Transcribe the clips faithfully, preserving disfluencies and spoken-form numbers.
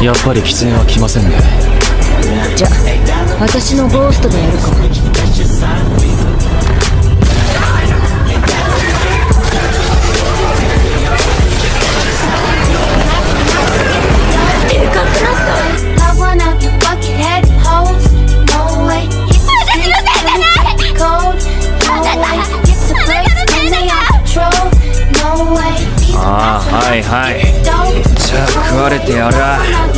やっぱり喫煙は来ませんね。 じゃあ私のゴーストでやるか。でかくなった。 ああ、はいはい。じゃあ食われてやら。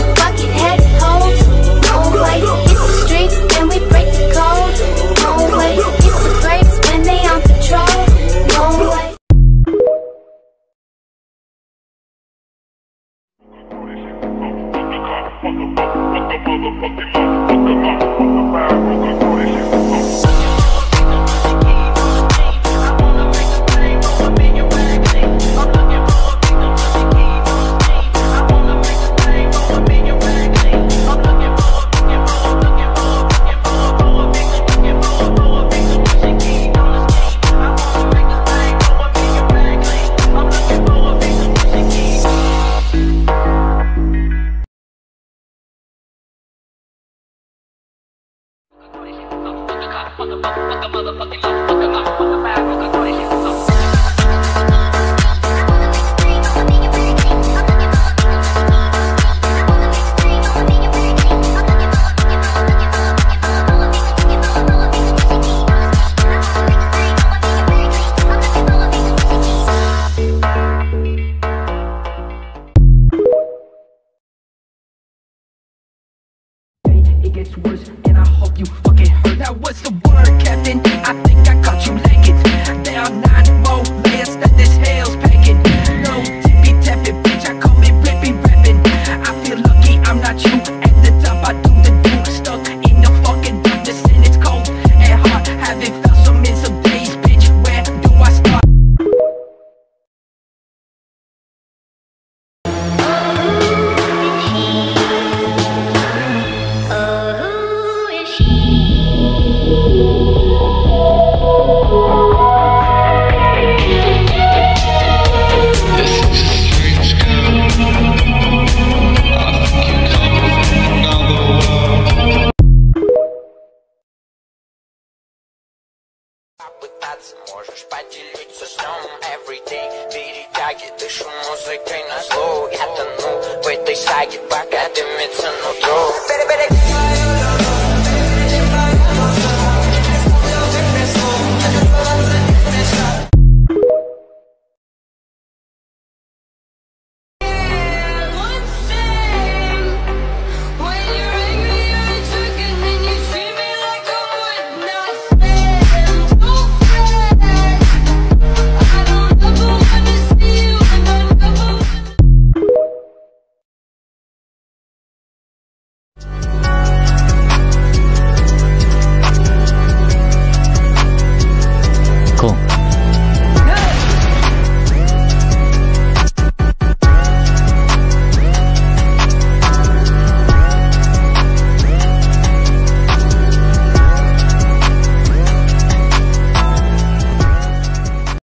Можешь поделиться сном everyday. Перетяги, дышу музыкой на зло. Я тону в этой саге, пока дымится нутро.